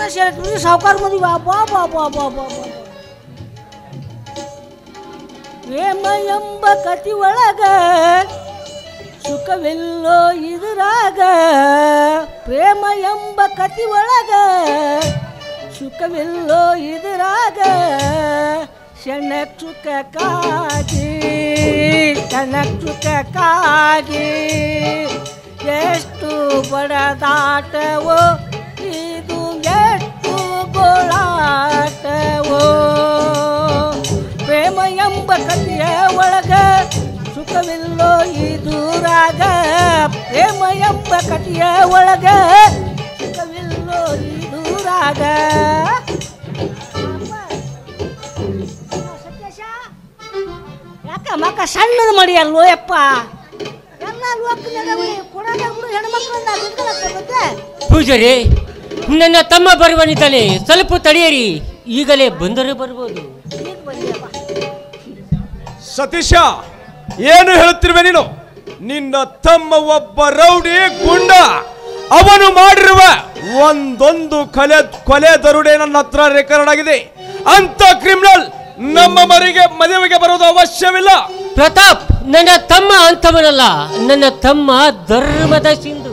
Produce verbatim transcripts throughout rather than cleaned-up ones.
ಸಾವುಕಾರ ಮದುವೆ ಬಾ ಬಾ ಬಾ ಬಾ ಬಾ ಪ್ರೇಮ ಎಂಬ ಕತಿ ಒಳಗ ಸುಖವಿಲ್ಲೋ ಇದ್ರಾಗ ಪ್ರೇಮ ಎಂಬ ಕತಿ ಒಳಗ ಸುಖವಿಲ್ಲೋ ಇದ್ರಾಗ ಶನಕ್ ಚುಕ್ಕಾಗಿ ಕನಕ್ ಚುಕ್ಕಾಗಿ ಎಷ್ಟು ಬಡದಾಟವೋ ಇದು ಎಷ್ಟು ಗೋಳಾಟವೋ ಪ್ರೇಮ ಎಂಬ ಕಥೆಯ ಒಳಗ ಸುಖವಿಲ್ಲೋ ಇದೂರಾಗ ಪ್ರೇಮ ಎಂಬ ಕಥೆಯ ಒಳಗ ಸುಖವಿಲ್ಲೋ ಇದೂರಾಗ ಯಾಕ ಮಕ್ಕ ಸಣ್ಣದು ಮಾಡಿ ಅಲ್ಲೋ ಯಪ್ಪ ಪೂಜಾರಿ ನನ್ನ ತಮ್ಮ ಬರುವನಿದ್ದಾನೆ ಸ್ವಲ್ಪ ತಡೆಯಿರಿ ಈಗಲೇ ಬಂದರೆ ಬರ್ಬೋದು ಸತೀಶ ಏನು ಹೇಳುತ್ತಿರುವೆ ನೀನು ನಿನ್ನ ತಮ್ಮ ಒಬ್ಬ ರೌಡಿ ಗುಂಡ ಅವನು ಮಾಡಿರುವ ಒಂದೊಂದು ಕೊಲೆ ಕೊಲೆ ದರುಡೆ ನನ್ನ ಹತ್ರ ರೆಕಾರ್ಡ್ ಆಗಿದೆ ಅಂತ ಕ್ರಿಮಿನಲ್ ನಮ್ಮ ಮರಿಗೆ ಮದುವೆಗೆ ಬರೋದು ಅವಶ್ಯವಿಲ್ಲ ಪ್ರತಾಪ್ ನನ್ನ ತಮ್ಮ ಅಂತವನಲ್ಲ ನನ್ನ ತಮ್ಮ ಧರ್ಮದ ಸಿಂಧು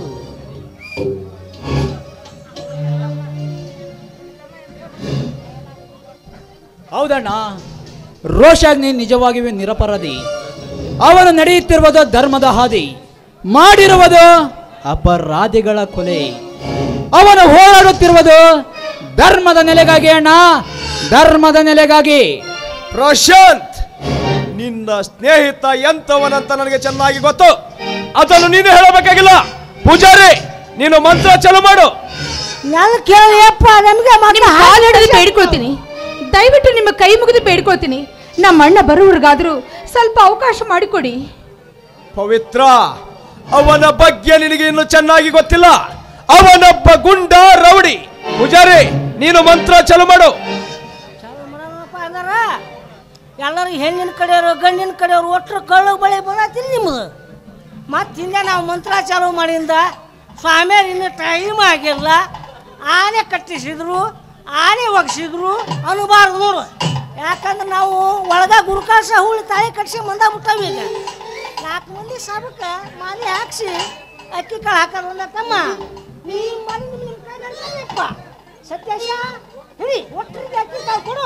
ಹೌದಣ್ಣ ರೋಷಾಗ್ನಿ ನಿಜವಾಗಿಯೂ ನಿರಪರಾಧಿ ಅವನು ನಡೆಯುತ್ತಿರುವುದು ಧರ್ಮದ ಹಾದಿ ಮಾಡಿರುವುದು ಅಪರಾಧಿಗಳ ಕೊಲೆ ಅವನು ಹೋರಾಡುತ್ತಿರುವುದು ಧರ್ಮದ ನೆಲೆಗಾಗಿ ಅಣ್ಣ ಧರ್ಮದ ನೆಲೆಗಾಗಿ ಪ್ರಶಾಂತ್ ನಿನ್ನ ಸ್ನೇಹಿತ ಎಂತವನಂತ ನನಗೆ ಚೆನ್ನಾಗಿ ಗೊತ್ತು ಅದನ್ನು ನೀನು ಹೇಳಬೇಕಾಗಿಲ್ಲ ಪೂಜಾರಿ ನೀನು ಮಂತ್ರ ಚಾಲು ಮಾಡು ನಾನು ಕೇಳಿಯಪ್ಪ ನಮಗೆ ಹಾಲು ಹಿಡಿದು ಬೇಡ್ಕೊಳ್ತೀನಿ ದಯವಿಟ್ಟು ನಿಮ್ಮ ಕೈ ಮುಗಿದು ಬೇಡ್ಕೊಳ್ತೀನಿ ನಮ್ಮ ಅಣ್ಣ ಬರುವವರಿಗಾದ್ರೂ ಸ್ವಲ್ಪ ಅವಕಾಶ ಮಾಡಿಕೊಡಿ ಪವಿತ್ರ ಅವನ ಬಗ್ಗೆ ನಿನಗೆ ಇನ್ನು ಚೆನ್ನಾಗಿ ಗೊತ್ತಿಲ್ಲ ಅವನೊಬ್ಬ ಗುಂಡ ರೌಡಿ ಪೂಜಾರಿ ನೀನು ಮಂತ್ರ ಚಾಲು ಮಾಡು ಎಲ್ಲರೂ ಹೆಣ್ಣಿನ ಕಡೆಯವರು ಗಂಡಿನ ಕಡೆಯವರು ಒಟ್ಟರು ಕಳ್ಳು ಬಳೆ ಬರತ್ತೀನಿ ನಿಮ್ದು ಮತ್ತು ಹಿಂದೆ ನಾವು ಮಂತ್ರ ಚಾಲು ಮಾಡಿಂದ ಸ್ವಾಮಿಯರು ಇನ್ನು ಟೈಮ್ ಆಗಿಲ್ಲ ಆನೆ ಕಟ್ಟಿಸಿದ್ರು ಆನೆ ಒಗ್ಸಿದ್ರು ಅನುಬಾರ್ದು ನೋಡು ಯಾಕಂದ್ರೆ ನಾವು ಒಳಗ ಗುರುಕಾಸ ಹುಳಿ ತಾಯಿ ಕಟ್ಸಿ ಮಂದ ಬಿಟ್ಟವಿ ಈಗ ನಾಲ್ಕು ಮಂದಿ ಸಾಬಕ್ಕೆ ಮಾಲಿ ಹಾಕ್ಸಿ ಅಕ್ಕಿ ಕಾಳು ಹಾಕೋದು ತಮ್ಮ ನಿಮ್ಮ ಮನೆ ನಿಮ್ಮ ನಿಮ್ಮ ಕೈ ನಡ್ಕೊಂಡಪ್ಪ ಸತ್ಯಾಶ ಹೇಳಿ ಒಟ್ಟರಿಗೆ ಅಕ್ಕಿ ಕಾಳು ಕೊಡು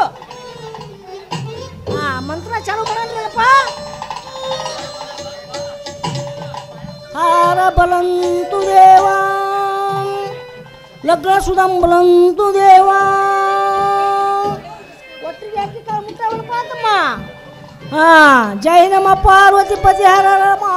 ಹಾ ಮಂತ್ರ ಚಾಲು ಮಾಡಪ್ಪ ಹಾರ ಬಲಂತು ದೇವ ಲಗ್ನ ಸುಧಂ ಬಲಂತು ದೇವ ಒಟ್ಟಿಗೆ ಹಾಕಿ ಕಾಳು ಮುಟ್ಟವನಪ್ಪ ತಮ್ಮ ಹಾ ಜೈ ನಮ ಪಾರ್ವತಿ ಪತಿ ಹರ ರಮ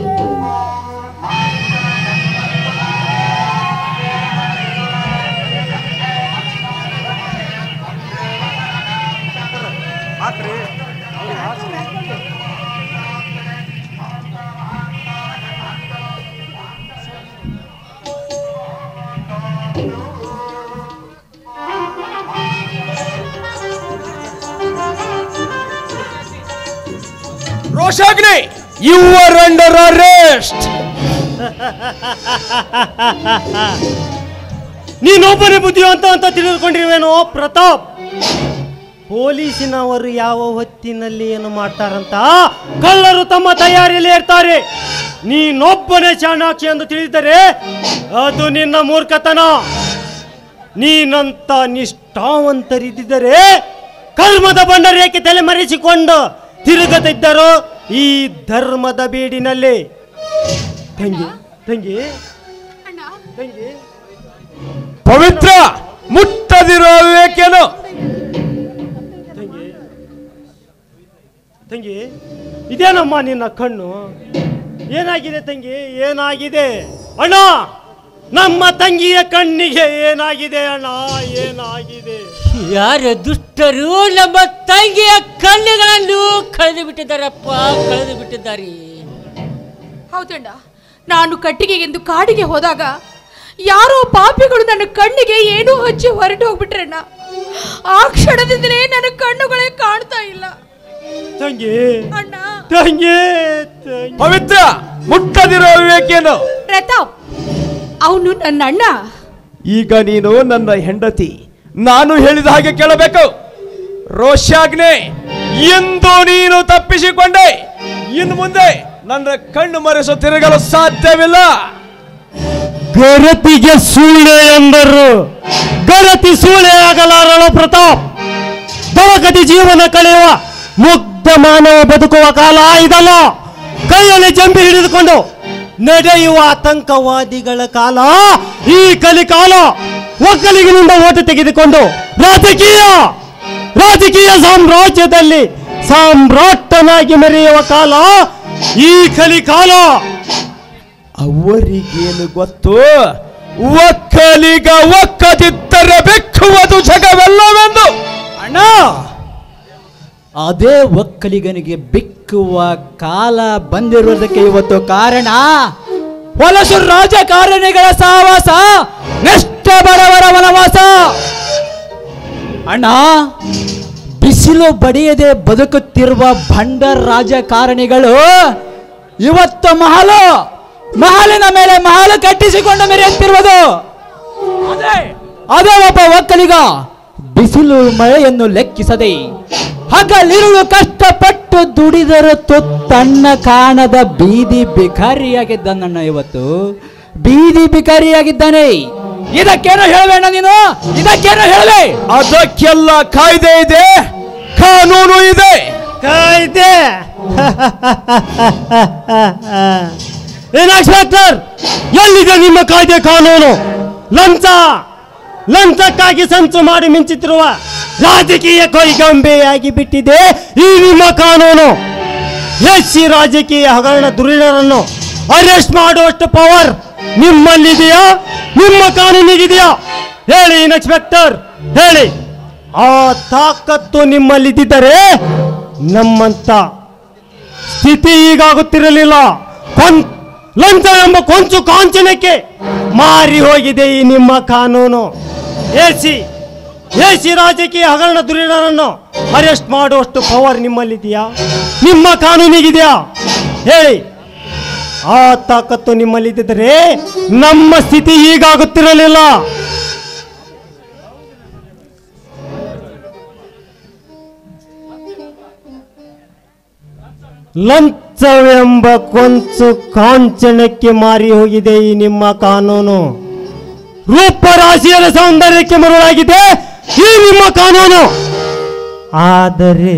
ರೋಷಾಗ್ನಿ ಯು ಆರ್ ಅಂಡರ್ ಅರೆಸ್ಟ್ ನೀನೊಬ್ಬನೇ ಬುದ್ಧಿವಂತ ಅಂತ ತಿಳಿದುಕೊಂಡಿರುವೇನೋ ಪ್ರತಾಪ್ ಪೊಲೀಸಿನವರು ಯಾವ ಹೊತ್ತಿನಲ್ಲಿ ಏನು ಮಾಡ್ತಾರಂತ ಕಳ್ಳರು ತಮ್ಮ ತಯಾರಿಯಲ್ಲಿ ಇರ್ತಾರೆ ನೀನೊಬ್ಬನೇ ಚಾಣಾಕ್ಷಿ ಎಂದು ತಿಳಿದರೆ ಅದು ನಿನ್ನ ಮೂರ್ಖತನ ನೀನಂತ ನಿಷ್ಠಾವಂತರಿದ್ದರೆ ಕರ್ಮದ ಬಂಡರೇಕೆ ತಲೆಮರೆಸಿಕೊಂಡು ತಿರುಗುತ್ತಿದ್ದರು ಈ ಧರ್ಮದ ಬೀಡಿನಲ್ಲಿ ತಂಗಿ ತಂಗಿ ತಂಗಿ ಪವಿತ್ರ ಮುಟ್ಟದಿರೋ ವಿವೇಕೇನು ತಂಗಿ ತಂಗಿ ಇದೇನಮ್ಮ ನಿನ್ನ ಕಣ್ಣು ಏನಾಗಿದೆ ತಂಗಿ ಏನಾಗಿದೆ ಅಣ್ಣ ನಮ್ಮ ತಂಗಿಯ ಕಣ್ಣಿಗೆ ಏನಾಗಿದೆ ಅಣ್ಣ ಏನಾಗಿದೆ ಯಾರ ದುಷ್ಟರು ನಮ್ಮ ತಂಗಿಯ ಕಣ್ಣುಗಳನ್ನು ಕಳೆದು ಬಿಟ್ಟಿದ್ದಾರಪ್ಪ ಕಳೆದು ಬಿಟ್ಟಿದ್ದಾರೆ ಹೌದಣ್ಣ ನಾನು ಕಟ್ಟಿಗೆಗೆಂದು ಕಾಡಿಗೆ ಹೋದಾಗ ಯಾರೋ ಪಾಪಿಗಳು ನನ್ನ ಕಣ್ಣಿಗೆ ಏನೋ ಹಚ್ಚಿ ಹೊರಟು ಹೋಗ್ಬಿಟ್ರಣ್ಣ ಆ ಕ್ಷಣದಿಂದಲೇ ನನ್ನ ಕಣ್ಣುಗಳೇ ಕಾಣ್ತಾ ಇಲ್ಲ ತಂಗಿ ಅಣ್ಣ ತಂಗಿ ಪವಿತ್ರ ಮುಟ್ಟದಿರೋ ವಿವೇಕೇನು ಪ್ರತಾಪ್ ಅವನು ನನ್ನ ಅಣ್ಣ ಈಗ ನೀನು ನನ್ನ ಹೆಂಡತಿ ನಾನು ಹೇಳಿದ ಹಾಗೆ ಕೇಳಬೇಕು. ರೋಷಾಗ್ನೆ, ಎಂದು ನೀನು ತಪ್ಪಿಸಿಕೊಂಡೆ, ಇನ್ನು ಮುಂದೆ ನನ್ನ ಕಣ್ಣು ಮರೆಸು ತಿರುಗಲು ಸಾಧ್ಯವಿಲ್ಲ. ಗರತಿಗೆ ಸೂಳೆ ಎಂದರು, ಗರತಿ ಸೂಳೆ ಆಗಲಾರಳು ಪ್ರತಾಪ್. ದವಕತಿ ಜೀವನ ಕಳೆಯುವ ಮುಗ್ಧ ಮಾನವ ಬದುಕುವ ಕಾಲ ಇದಲ್ಲ. ಕೈಯಲ್ಲಿ ಜಂಬಿ ಹಿಡಿದುಕೊಂಡು ನಡೆಯುವ ಆತಂಕವಾದಿಗಳ ಕಾಲ ಈ ಕಲಿಕಾಲ. ಒಕ್ಕಲಿಗಿನಿಂದ ಓಟು ತೆಗೆದುಕೊಂಡು ರಾಜಕೀಯ ರಾಜಕೀಯ ಸಾಮ್ರಾಜ್ಯದಲ್ಲಿ ಸಾಮ್ರಾಟನಾಗಿ ಮೆರೆಯುವ ಕಾಲ ಈ ಕಲಿಕಾಲ. ಅವರಿಗೇನು ಗೊತ್ತು, ಒಕ್ಕಲಿಗ ಒಕ್ಕದಿದ್ದರೆ ಬೆಕ್ಕುವುದು ಜಗವೆಲ್ಲವೆಂದು. ಅಣ್ಣ, ಅದೇ ಒಕ್ಕಲಿಗನಿಗೆ ಬಿಕ್ಕುವ ಕಾಲ ಬಂದಿರುವುದಕ್ಕೆ ಇವತ್ತು ಕಾರಣ ಹೊಲಸು ರಾಜಕಾರಣಿಗಳ ಸಹವಾಸ, ನಷ್ಟ ಬಡವರ ವನವಾಸ. ಅಣ್ಣ, ಬಿಸಿಲು ಬಡಿಯದೆ ಬದುಕುತ್ತಿರುವ ಭಂಡ ರಾಜಕಾರಣಿಗಳು ಇವತ್ತು ಮಹಲು ಮಹಲಿನ ಮೇಲೆ ಮಹಲು ಕಟ್ಟಿಸಿಕೊಂಡು ಮೆರೆಯುತ್ತಿರುವುದು. ಅದೇ ಅದೇ ಒಬ್ಬ ಒಕ್ಕಲಿಗ ಬಿಸಿಲು ಮಳೆಯನ್ನು ಲೆಕ್ಕಿಸದೆ ಹಗಲಿರುಳು ಕಷ್ಟಪಟ್ಟು ದುಡಿದರೂ ತುತ್ತನ್ನ ಕಾಣದ ಬೀದಿ ಬಿಕಾರಿಯಾಗಿದ್ದಾನಣ್ಣ. ಇವತ್ತು ಬೀದಿ ಬಿಕಾರಿಯಾಗಿದ್ದಾನೆ. ಇದಕ್ಕೇನು ಹೇಳಬೇಡ ನೀನು, ಇದಕ್ಕೇನು ಹೇಳಬೇ? ಅದಕ್ಕೆಲ್ಲ ಕಾಯ್ದೆ ಇದೆ, ಕಾನೂನು ಇದೆ. ಕಾಯ್ದೆ ಇನ್ಸ್ಪೆಕ್ಟರ್, ಎಲ್ಲಿದೆ ನಿಮ್ಮ ಕಾಯ್ದೆ ಕಾನೂನು? ಲಂಚ ಲಂಚಕ್ಕಾಗಿ ಸಂಚು ಮಾಡಿ ಮಿಂಚುತ್ತಿರುವ ರಾಜಕೀಯ ಕೈಗೊಂಬೆಯಾಗಿ ಬಿಟ್ಟಿದೆ ಈ ನಿಮ್ಮ ಕಾನೂನು. ಹೆಚ್ಚಿ ರಾಜಕೀಯ ಹಗರಣ ದುರೀಣರನ್ನು ಅರೆಸ್ಟ್ ಮಾಡುವಷ್ಟು ಪವರ್ ನಿಮ್ಮಲ್ಲಿದೆಯಾ? ನಿಮ್ಮ ಕಾನೂನಿಗಿದೆಯಾ? ಹೇಳಿ ಇನ್ಸ್ಪೆಕ್ಟರ್, ಹೇಳಿ. ಆ ತಾಕತ್ತು ನಿಮ್ಮಲ್ಲಿದ್ದರೆ ನಮ್ಮಂತ ಸ್ಥಿತಿ ಈಗಾಗುತ್ತಿರಲಿಲ್ಲ. ಲಂಚ ಎಂಬ ಕೊಂಚು ಕಾಂಚನಕ್ಕೆ ಮಾರಿ ಹೋಗಿದೆ ಈ ನಿಮ್ಮ ಕಾನೂನು. ಎಸಿ ಎಸಿ ರಾಜಕೀಯ ಹಗರಣ ದುರೀಣರನ್ನು ಅರೆಸ್ಟ್ ಮಾಡುವಷ್ಟು ಪವರ್ ನಿಮ್ಮಲ್ಲಿದೆಯಾ? ನಿಮ್ಮ ಕಾನೂನಿಗಿದೆಯಾ? ಹೇಳಿ. ಆ ತಾಕತ್ತು ನಿಮ್ಮಲ್ಲಿದ್ದರೆ ನಮ್ಮ ಸ್ಥಿತಿ ಹೀಗಾಗುತ್ತಿರಲಿಲ್ಲ. ಲಂಚವೆಂಬ ಕೊಂಚು ಕಾಂಚನಕ್ಕೆ ಮಾರಿ ಹೋಗಿದೆ ಈ ನಿಮ್ಮ ಕಾನೂನು. ರೂಪರಾಶಿಯ ಸೌಂದರ್ಯಕ್ಕೆ ಮರುಳಾಗಿದೆ ಈ ನಿಮ್ಮ ಕಾನೂನು. ಆದರೆ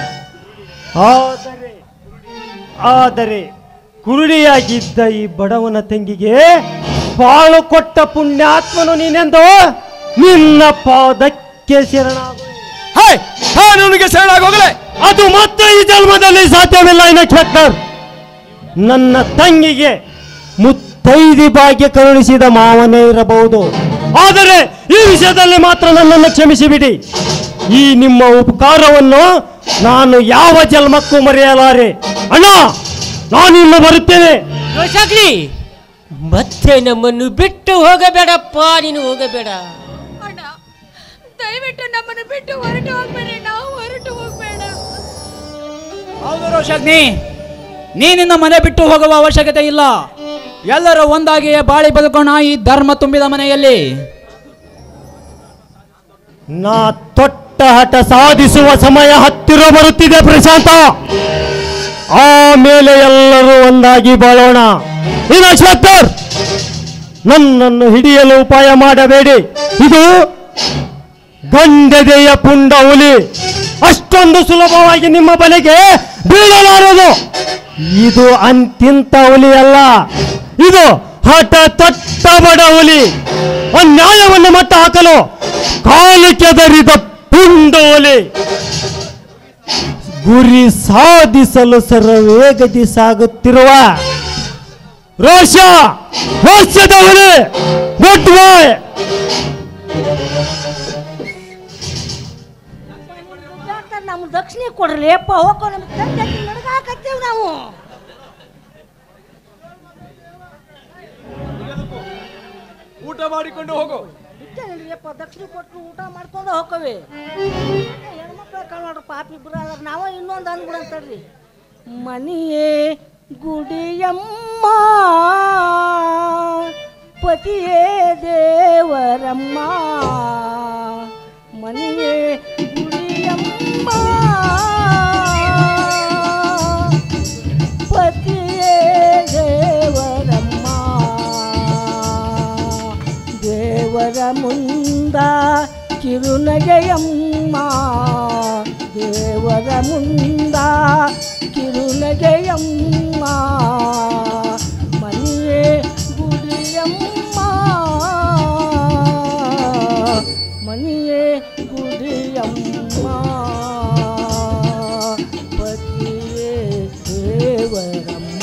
ಆದರೆ ಆದರೆ ಕುರುಡಿಯಾಗಿದ್ದ ಈ ಬಡವನ ತಂಗಿಗೆ ಬಾಳು ಕೊಟ್ಟ ಪುಣ್ಯಾತ್ಮನು ನೀನೆಂದು ನಿನ್ನ ಪಾದಕ್ಕೆ ಶರಣಾಗು. ಕಾನೂನಿಗೆ ಶರಣಾಗೋಗಲೇ. ಅದು ಮತ್ತೆ ಈ ಜನ್ಮದಲ್ಲಿ ಸಾಧ್ಯವಿಲ್ಲ ಇನ್ಸ್ಪೆಕ್ಟರ್. ನನ್ನ ತಂಗಿಗೆ ಮುತ್ತೈದಿ ಭಾಗ್ಯ ಕರುಣಿಸಿದ ಮಾವನೇ ಇರಬಹುದು, ಆದರೆ ಈ ವಿಷಯದಲ್ಲಿ ಮಾತ್ರ ನನ್ನನ್ನು ಕ್ಷಮಿಸಿಬಿಡಿ. ಈ ನಿಮ್ಮ ಉಪಕಾರವನ್ನು ನಾನು ಯಾವ ಜನ್ಮಕ್ಕೂ ಮರೆಯಲಾರೆ. ಅಣ್ಣ, ನಾನು ಇನ್ನು ಬರುತ್ತೇನೆ. ರೋಷಾಗ್ಲಿ, ಮತ್ತೆ ನಮ್ಮನ್ನು ಬಿಟ್ಟು ಹೋಗಬೇಡಪ್ಪ, ನೀನು ಹೋಗಬೇಡ. ಅಣ್ಣ, ದಯವಿಟ್ಟು ನಮ್ಮನ್ನು ಬಿಟ್ಟು ಹೊರಟು ಹೋಗ್ಬೇಡಿ. ನಾವು ಹೊರಟು ಹೋಗ್ಬೇಡ. ಹೌದು ರೋಷಾಗ್ನಿ, ನೀನಿನ್ನ ಮನೆ ಬಿಟ್ಟು ಹೋಗುವ ಅವಶ್ಯಕತೆ ಇಲ್ಲ. ಎಲ್ಲರೂ ಒಂದಾಗಿಯೇ ಬಾಳಿ ಬದುಕೋಣ ಈ ಧರ್ಮ ತುಂಬಿದ ಮನೆಯಲ್ಲಿ. ನಾ ತೊಟ್ಟ ಹಠ ಸಾಧಿಸುವ ಸಮಯ ಹತ್ತಿರ ಬರುತ್ತಿದೆ ಪ್ರಶಾಂತ. ಆಮೇಲೆ ಎಲ್ಲರೂ ಒಂದಾಗಿ ಬಾಳೋಣ. ಇನ್ಸ್ಪೆಕ್ಟರ್, ನನ್ನನ್ನು ಹಿಡಿಯಲು ಉಪಾಯ ಮಾಡಬೇಡಿ. ಇದು ಗಂಡದೆಯ ಪುಂಡ ಹುಲಿ, ಅಷ್ಟೊಂದು ಸುಲಭವಾಗಿ ನಿಮ್ಮ ಬಲೆಗೆ ಬೀಳಲಾರದು. ಇದು ಅಂತಿಂತ ಹುಲಿ ಅಲ್ಲ, ಇದು ಹಠ ತೊಟ್ಟ ಬಡ ಹುಲಿ. ಅನ್ಯಾಯವನ್ನು ಮಟ್ಟ ಹಾಕಲು ಕಾಲು ಕೆದರಿದ ಪುಂಡ ಹುಲಿ. ಗುರಿ ಸಾಧಿಸಲು ಸರ್ವೇಗದಿ ಸಾಗುತ್ತಿರುವ ರೋಷ ರೋಷದ ಹುಲಿ. Good boy. ನಮ್ಗೆ ದಕ್ಷಿಣ ಕೊಡ್ರಿ ಅಪ್ಪ, ಹೋಗೋ ನಮ್ಗೆ ತಂದೆ ನಡ್ಗಾಕತ್ತೇವ್ ನಾವು. ಊಟ ಮಾಡಿಕೊಂಡು ಹೋಗು. ಅಪ್ಪ ದಕ್ಷಿಣ ಕೊಟ್ಟು ಊಟ ಮಾಡ್ಕೊಂಡು ಹೋಗವಿ. ಹೆಣ್ಮಕ್ಳ ಕಾಣೋಡ್ರಿ ಪಾಪ ಇಬ್ರು ಅದ್ರ ನಾವ ಇನ್ನೊಂದು ಅಂದ್ಬಿಡಂತಡ್ರಿ. ಮನಿಯೇ ಗುಡಿಯಮ್ಮ ಪತಿಯೇ ದೇವರಮ್ಮ ಮನೆಯೇ ಗುಡಿಯಮ್ಮ ಪತಿಯೇ ದೇವರಮ್ಮ ದೇವರ ಮುಂದ ಕಿರುನಗೆಯಮ್ಮ ದೇವರ ಮುಂದ ಕಿರುನಗೆಯಮ್ಮ ಮನೆಯೇ ಗುಡಿಯಮ್ಮ ಮನೆಯೇ ಗುಡಿಯಮ್ಮ ಪತಿಯೇ ದೇವರಮ್ಮ.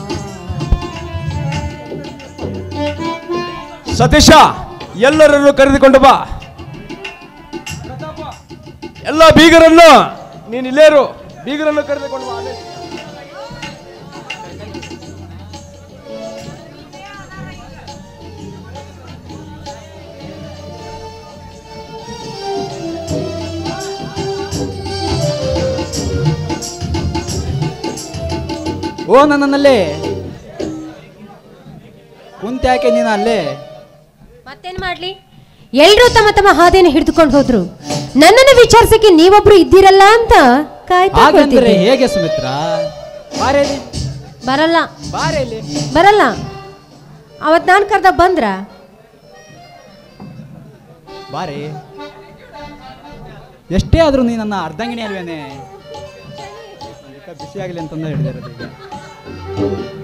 ಸತೀಶ, ಎಲ್ಲರನ್ನು ಕರೆದುಕೊಂಡು ಬಾ. ಎಲ್ಲ ಬೀಗರನ್ನು ನೀನು ಇಲ್ಲೇರು, ಬೀಗರನ್ನು ಕರೆದುಕೊಂಡು ಬಾ. ಓ ನನ್ನಲ್ಲೇ ಕುಂತ್ಯಾಕೆ ನೀನು ಅಲ್ಲೇ? ಮತ್ತೇನು ಮಾಡ್ಲಿ, ಎಲ್ರೂ ತಮ್ಮ ತಮ್ಮ ಹಾದಿಯನ್ನು ಹಿಡಿದುಕೊಂಡು ಹೋದ್ರು. ನನ್ನನ್ನು ವಿಚಾರಿಸಕ್ಕೆ ನೀವೊಬ್ರು ಇದ್ದೀರಲ್ಲ ಅಂತ ಕಾಯ್ತಾ ಹಾಗಂದ್ರೆ ಹೇಗೆ ಸುಮಿತ್ರ? ಬಾರೇಲಿ. ಬರಲ್ಲ ಬಾರೇಲಿ. ಬರಲ್ಲ. ಅವತ್ ನಾನು ಕರ್ದ ಬಂದ್ರ ಬಾರಿ. ಎಷ್ಟೇ ಆದ್ರೂ ನೀ ನನ್ನ ಅರ್ಧಂಗಿಣಿ ಅಲ್ವೇನೆ? ಬಿಸಿ ಆಗಲಿ ಅಂತಂದ ಹಿಡಿದಿರೋದು ಈಗ.